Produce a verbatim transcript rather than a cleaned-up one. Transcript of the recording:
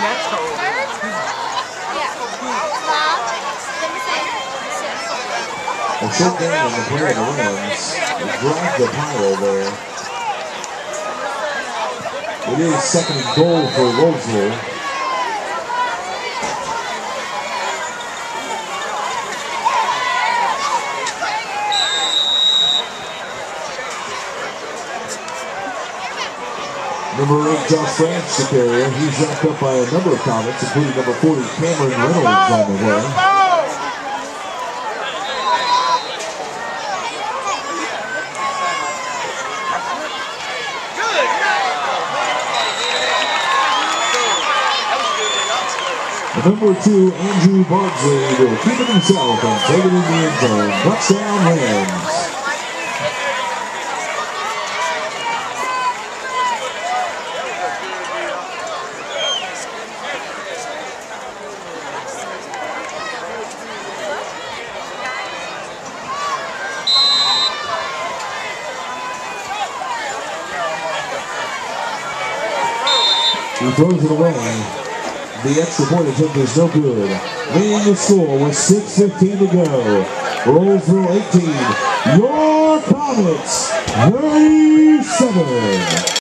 A short game on the play of the Rams. Drive the pile there. It is second and goal for Rolesville. Number eight, Josh France, the carrier. He's wrapped up by a number of Comets, including number forty, Cameron Reynolds on the way. Number two, Andrew Bardsley will keep it himself and take it in the end zone. Touchdown Rams. He throws it away. The extra point attempt is no good. Leading the score with six fifteen to go. Rolesville eighteen. Your Comets thirty-seven.